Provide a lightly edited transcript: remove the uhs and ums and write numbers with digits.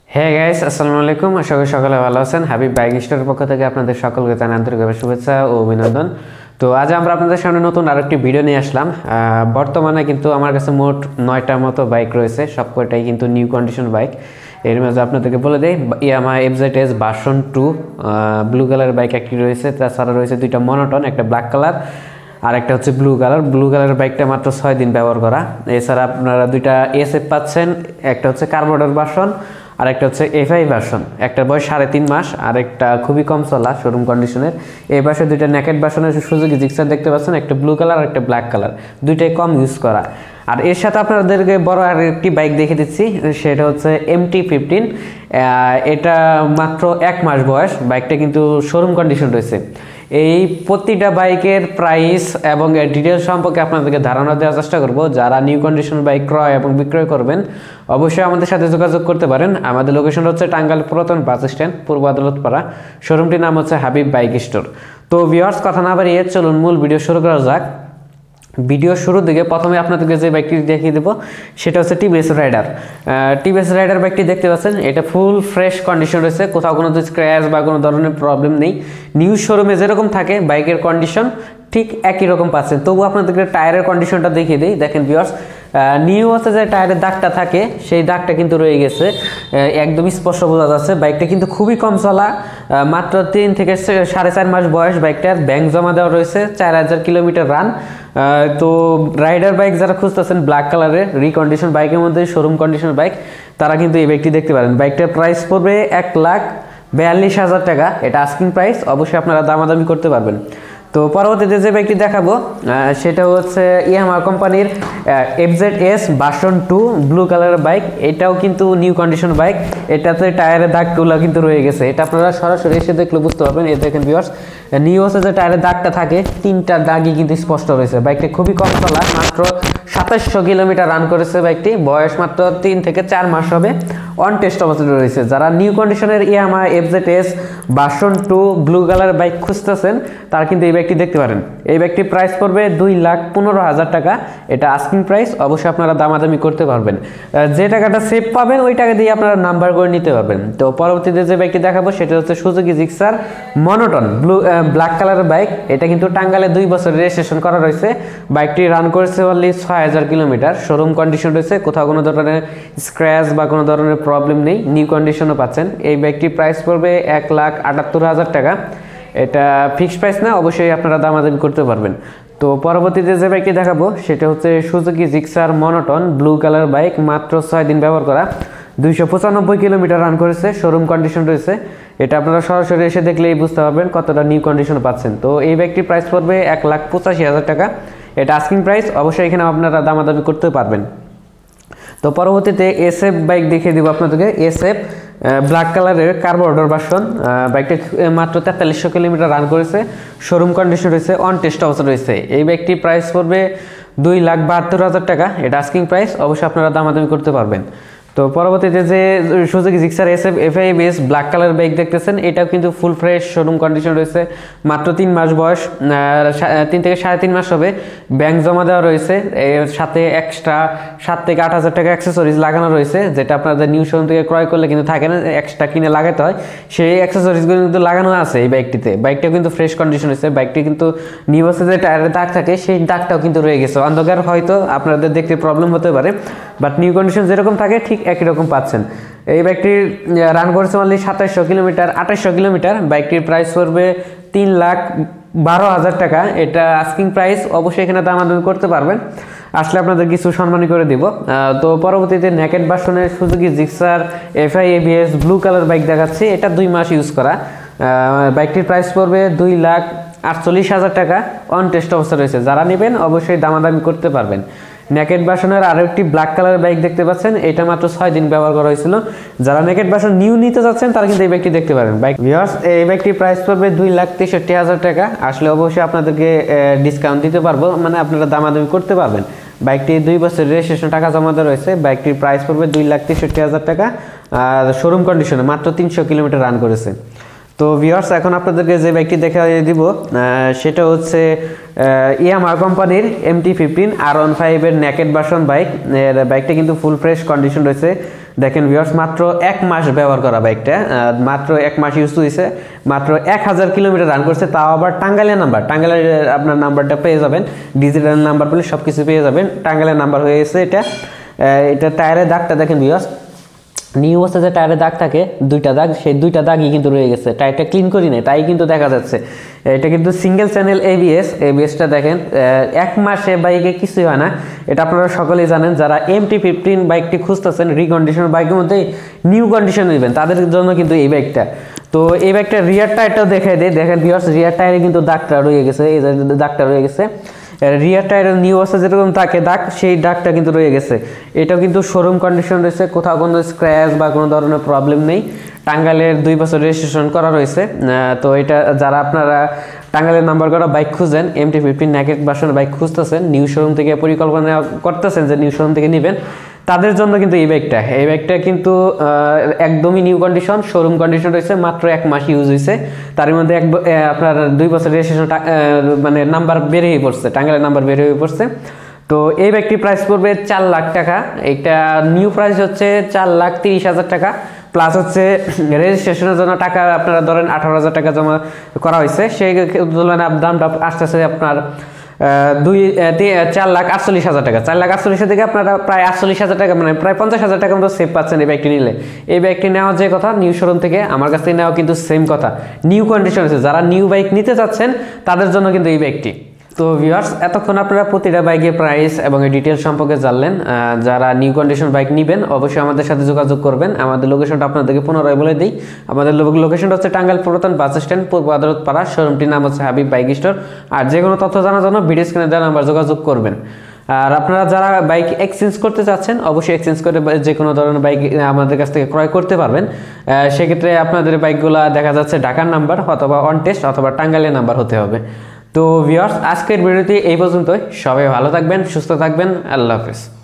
হ্যাঁ গাইস, আসসালামু আলাইকুম। আশা করি সকলে ভালো আছেন। হাবিব বাইক স্টোরের পক্ষ থেকে আপনাদের সকলকে জানাই আন্তরিকভাবে শুভেচ্ছা ও অভিনন্দন। তো আজ আমরা আপনাদের সামনে নতুন আরেকটি ভিডিও নিয়ে আসলাম। বর্তমানে কিন্তু আমার কাছে মোট 9টার মতো বাইক রয়েছে, সবকটাই কিন্তু নিউ কন্ডিশন বাইক। এর মাঝে আপনাদেরকে বলে দেই, ইয়ামাহা FZS ভার্সন 2 ব্লু কালারের বাইক একটি রয়েছে, তাছাড়া রয়েছে দুইটা মনোটন, একটা ব্ল্যাক কালার আর একটা হচ্ছে ব্লু কালারের বাইকটা মাত্র 6 দিন ব্যবহার করা। এছাড়া আপনারা দুইটা SF পাচ্ছেন, একটা হচ্ছে কার্বোরেটর ভার্সন আর একটা হচ্ছে FI ভার্সন। একটা বয়স 3.5 মাস আর একটা খুবই কম চলা শোরুম কন্ডিশনের। এই পাশে দুইটা নেকেট ভার্সনের সুজুকি জিক্সার দেখতে পাচ্ছেন, একটা ব্লু কালার আর একটা ব্ল্যাক কালার, দুইটাই কম ইউজ করা। আর এর সাথে আপনাদেরকে বড় আরেকটি বাইক দেখে দিচ্ছি, সেটা হচ্ছে MT15। এটা মাত্র 1 মাস বয়স, বাইকটা কিন্তু শোরুম কন্ডিশন রয়েছে। এই প্রতিটা বাইকের প্রাইস এবং ডিটেলস সম্পর্কে আপনাদেরকে ধারণা দেওয়ার চেষ্টা করব। যারা নিউ কন্ডিশন বাইক ক্রয় এবং বিক্রয় করবেন অবশ্যই আমাদের সাথে যোগাযোগ করতে পারেন। আমাদের লোকেশন হচ্ছে টাঙ্গাইল পুরাতন বাস স্ট্যান্ড, পূর্ব আদালত পাড়া। শোরুমটির নাম হচ্ছে হাবিব বাইক স্টোর। তো ভিউয়ার্স, কথা না বাড়িয়ে চলুন মূল ভিডিও শুরু করা যাক। ভিডিও শুরুর দিকে প্রথমে আপনাদেরকে যে বাইকটি দেখিয়ে দেবো সেটা হচ্ছে টিভিএস রাইডার বাইকটি দেখতে পাচ্ছেন। এটা ফুল ফ্রেশ কন্ডিশন রয়েছে, কোথাও কোনো স্ক্র্যাচ বা কোনো ধরনের প্রবলেম নেই। নিউ শোরুমে যেরকম থাকে বাইকের কন্ডিশন ঠিক একই রকম পাচ্ছেন। তবু আপনাদেরকে টায়ারের কন্ডিশনটা দেখিয়ে দিই। দেখেন ভিউয়ার্স, নিউ হচ্ছে যে টায়ারের দাগটা থাকে, সেই দাগটা কিন্তু রয়ে গেছে, একদম স্পষ্ট বোঝা যাচ্ছে। বাইকটা কিন্তু খুবই কম চলা, মাত্র 3 থেকে 4.5 মাস বয়স বাইকটার। ব্যাংক জমা দেওয়া রয়েছে, 4000 কিলোমিটার রান। তো রাইডার বাইক যারা খুঁজতেছেন ব্ল্যাক কালারের রিকন্ডিশন বাইকের মধ্যে শোরুম কন্ডিশন বাইক, তারা কিন্তু এই বাইকটি দেখতে পারেন। বাইকটার প্রাইস পড়বে 1,42,000 টাকা। এটা আস্কিং প্রাইস, অবশ্যই আপনারা দামাদামি করতে পারবেন। তো পরবর্তীতে যে বাইকটি দেখাবো সেটা হচ্ছে ইয়ামাহা কোম্পানির FZS ভার্সন 2 ব্লু কালারের বাইক। এটাও কিন্তু নিউ কন্ডিশন বাইক। এটাতে টায়ারের দাগগুলো কিন্তু রয়ে গেছে, এটা আপনারা সরাসরি এসে দেখলে বুঝতে পারবেন। এই দেখেন ভিউয়ার্স, নিউ হচ্ছে যে টায়ারের দাগটা থাকে, 3টা দাগই কিন্তু স্পষ্ট রয়েছে। বাইকটা খুবই কম চলা, মাত্র 2700 কিলোমিটার রান করেছে বাইকটি। বয়স মাত্র 3 থেকে 4 মাস হবে, অন টেস্ট অবস্থায় রয়েছে। যারা নিউ কন্ডিশনের Yamaha FZS version 2 blue colour bike খুঁজতেছেন তারা কিন্তু এই বাইকটি দেখতে পারেন। এই বাইকটির প্রাইস পড়বে 2,15,000 টাকা। এটা আস্কিং প্রাইস, অবশ্যই আপনারা দামাদামি করতে পারবেন। যে টাকাটা সেভ পাবেন ওই টাকা দিয়ে আপনারা নাম্বার করে নিতে পারবেন। তো পরবর্তীতে যে বাইকটি দেখাবো সেটা হচ্ছে সুজুকি জিক্সার মনোটন ব্ল্যাক কালারের বাইক। এটা কিন্তু টাঙ্গাইলে 2 বছর রেজিস্ট্রেশন করা রয়েছে। বাইকটি রান করেছে অনলি 6000 কিলোমিটার, শোরুম কন্ডিশন রয়েছে, কোথাও কোনো ধরনের স্ক্র্যাচ বা কোনো ধরনের প্রবলেম নেই, নিউ কন্ডিশনও পাচ্ছেন। এই বাইকটির প্রাইস পড়বে 1,78,000 টাকা। এটা ফিক্সড প্রাইস না, অবশ্যই আপনারা দামাদামি করতে পারবেন। তো পরবর্তীতে যে বাইকটি দেখাবো সেটা হচ্ছে Suzuki Gixxer monotone blue colour bike. মাত্র 6 দিন ব্যবহার করা, 295 কিলোমিটার রান করেছে, শোরুম কন্ডিশন রয়েছে। এটা আপনারা সরাসরি এসে দেখলেই বুঝতে পারবেন কতটা নিউ কন্ডিশন পাচ্ছেন। তো এই বাইকটির প্রাইস পড়বে 1,85,000 টাকা। এটা আস্কিং প্রাইস, অবশ্যই এখানে আপনারা দামাদামি করতে পারবেন। তো পরবর্তীতে SF বাইক দেখিয়ে দিব আপনাদেরকে। SF ব্ল্যাক কালারের কার্বোরেটর ভার্সন। বাইকটা মাত্র 4300 কিলোমিটার রান করেছে, শোরুম কন্ডিশন রয়েছে, অন টেস্ট অবস্থা রয়েছে। এই বাইকটির প্রাইস পড়বে 2,72,000 টাকা। এটা আস্কিং প্রাইস, অবশ্যই আপনারা দামাদামি করতে পারবেন। তো পরবর্তীতে যে Suzuki Gixxer SF FIBS black colour bike দেখতেছেন, এটাও কিন্তু ফুল ফ্রেশ শোরুম কন্ডিশন রয়েছে। মাত্র 3 মাস বয়স, 3 থেকে 3.5 মাস হবে। ব্যাংক জমা দেওয়া রয়েছে, এর সাথে এক্সট্রা 7 থেকে 8,000 টাকা অ্যাক্সেসরিজ লাগানো রয়েছে, যেটা আপনাদের নিউ শোরুম থেকে ক্রয় করলে কিন্তু থাকে না, এক্সট্রা কিনে লাগাতে হয়। সেই অ্যাক্সেসরিজগুলো কিন্তু লাগানো আছে এই বাইকটিতে। বাইকটাও কিন্তু ফ্রেশ কন্ডিশন রয়েছে। বাইকটি কিন্তু নিউ হচ্ছে যে টায়ারের দাগ থাকে, সেই দাগটাও কিন্তু রয়ে গেছে। অন্ধকার হয়তো আপনাদের দেখতে প্রবলেম হতে পারে, বাট নিউ কন্ডিশন যেরকম থাকে ঠিক একই রকম পাচ্ছেন। এই বাইকটির রান করেছে অনলি 2800 কিলোমিটার। বাইকটির প্রাইস পড়বে 3,12,000 টাকা। এটা আস্কিং প্রাইস, অবশ্যই এখানে দামাদামি করতে পারবেন, আসলে আপনাদের কিছু সম্মানী করে দিব। তো পরবর্তীতে নেকেট ভার্সনের Suzuki Gixxer FIBS blue colour bike দেখাচ্ছি। এটা 2 মাস ইউজ করা। বাইকটির প্রাইস পড়বে 2,48,000 টাকা, অন টেস্ট অবস্থা রয়েছে। যারা নেবেন অবশ্যই দামাদামি করতে পারবেন। নেকেট ভার্সনের আরও একটি ব্ল্যাক কালার বাইক দেখতে পাচ্ছেন, এটা মাত্র 6 দিন ব্যবহার করা হয়েছিল। যারা নেকেট ভার্সন নিউ নিতে যাচ্ছেন তারা কিন্তু এই বাইকটি দেখতে পারেন। এই বাইকটির প্রাইস পড়বে 2,63,000 টাকা। আসলে অবশ্যই আপনাদেরকে ডিসকাউন্ট দিতে পারবো, মানে আপনারা দামাদামি করতে পারবেন। বাইকটি 2 বছর রেজিস্ট্রেশন টাকা জমা দেওয়া রয়েছে। বাইকটির প্রাইস পড়বে 2,63,000 টাকা, আর শোরুম কন্ডিশনে মাত্র 300 কিলোমিটার রান করেছে। তো ভিউয়ার্স এখন আপনাদেরকে যে বাইকটি দেখাই দিব সেটা হচ্ছে ইয়ামাহা কোম্পানির MT15 R15 এর নেকেড ভার্সন বাইক। এর বাইকটা কিন্তু ফুল ফ্রেশ কন্ডিশন রয়েছে। দেখেন ভিউয়ার্স, মাত্র 1 মাস ব্যবহার করা বাইকটা, মাত্র 1 মাস ইউজ হয়েছে, মাত্র 1000 কিলোমিটার রান করছে, তাও আবার টাঙ্গাইলের নাম্বার। টাঙ্গাইলের আপনার নাম্বারটা পেয়ে যাবেন, ডিজিটাল নাম্বার বলে সব কিছু পেয়ে যাবেন। টাঙ্গাইলের নাম্বার হয়ে গেছে এটা। এটা টায়ারের দাগটা দেখেন ভিউয়ার্স, নিউ বসে যে টায়ারে দাগ থাকে 2টা দাগ, সেই 2টা দাগই কিন্তু রয়ে গেছে। টায়ারটা ক্লিন করি নাই তাই কিন্তু দেখা যাচ্ছে। এটা কিন্তু সিঙ্গেল চ্যানেল এবিএসটা দেখেন, 1 মাসে বাইকে কিছুই হয় না। এটা আপনারা সকলেই জানেন। যারা MT15 বাইকটি খুঁজতেছেন রিকন্ডিশন বাইকের মধ্যে নিউ কন্ডিশন নেবেন, তাদের জন্য কিন্তু এই বাইকটা। তো এই বাইকটা রিয়ার টায়ারটাও দেখাই দেয়। দেখেন ভিউয়ার্স, রিয়ার টায়ারে কিন্তু দাগটা রয়ে গেছে, এই দাগটা রয়ে গেছে। রিয়ার টায়ারের নিউ অবস্থা যেরকম থাকে দাগ, সেই দাগটা কিন্তু রয়ে গেছে। এটাও কিন্তু শোরুম কন্ডিশন রয়েছে, কোথাও কোনো স্ক্র্যাচ বা কোনো ধরনের প্রবলেম নেই। টাঙ্গাইলের 2 বছর রেজিস্ট্রেশন করা রয়েছে। তো এটা যারা আপনারা টাঙ্গাইলের নাম্বার করা বাইক খুঁজেন, MT15 নেকেড ভার্সন বাইক খুঁজতেছেন, নিউ শোরুম থেকে পরিকল্পনা করতেছেন যে নিউ শোরুম থেকে নেবেন, তাদের জন্য কিন্তু এই বাইকটা কিন্তু একদমই নিউ কন্ডিশন, শোরুম কন্ডিশন রয়েছে। মাত্র 1 মাস ইউজ হয়েছে, তার মধ্যে আপনার 2 বছর রেজিস্ট্রেশন মানে নাম্বার বের হয়ে পড়ছে, টাঙ্গাইলের নাম্বার বের হয়ে পড়ছে। তো এই বাইকটি প্রাইস পড়বে 4 লাখ টাকা। এটা নিউ প্রাইস হচ্ছে 4,30,000 টাকা, প্লাস হচ্ছে রেজিস্ট্রেশনের জন্য টাকা আপনারা ধরেন 18,000 টাকা জমা করা হয়েছে। সেই তুলনায় দামটা আসতেছে আপনার 4,48,000 টাকা। 4,48,000 থেকে আপনারা প্রায় 48,000 টাকা, মানে প্রায় 50,000 টাকা মতো সেভ পাচ্ছেন এই বাইকটি নিলে। এই বাইকটি নেওয়া যে কথা নিউ শোরুম থেকে, আমার কাছ থেকে নেওয়া কিন্তু সেম কথা, নিউ কন্ডিশন আছে। যারা নিউ বাইক নিতে চাচ্ছেন তাদের জন্য কিন্তু এই বাইকটি। তো ভিউয়ার্স, এতক্ষণ আপনারা প্রতিটা বাইকের প্রাইস এবং এর ডিটেলস সম্পর্কে জানলেন। যারা নিউ কন্ডিশন বাইক নেবেন অবশ্যই আমাদের সাথে যোগাযোগ করবেন। আমাদের লোকেশনটা আপনাদেরকে পুনরায় বলে দিই। আমাদের লোকেশনটা হচ্ছে টাঙ্গাইল পুরাতন বাস স্ট্যান্ড, পূর্ব আদালত পাড়া। শোরুমটির নাম হচ্ছে হাবিব বাইক স্টোর। আর যে কোনো তথ্য জানার জন্য ভিডিও স্ক্রিনে দেওয়া নাম্বার যোগাযোগ করবেন। আর আপনারা যারা বাইক এক্সচেঞ্জ করতে চাচ্ছেন অবশ্যই এক্সচেঞ্জ করে যে কোনো ধরনের বাইক আমাদের কাছ থেকে ক্রয় করতে পারবেন। সেক্ষেত্রে আপনাদের বাইকগুলো দেখা যাচ্ছে ঢাকার নাম্বার অথবা অন টেস্ট অথবা টাঙ্গাইলের নাম্বার হতে হবে। তো ভিউয়ার্স, আজকের ভিডিওটি এই পর্যন্তই। সবাই ভালো থাকবেন, সুস্থ থাকবেন। আল্লাহ হাফেজ।